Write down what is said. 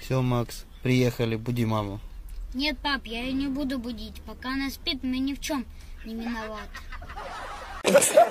Все, Макс, приехали, буди маму. Нет, пап, я ее не буду будить. Пока она спит, мы ни в чем не виноваты.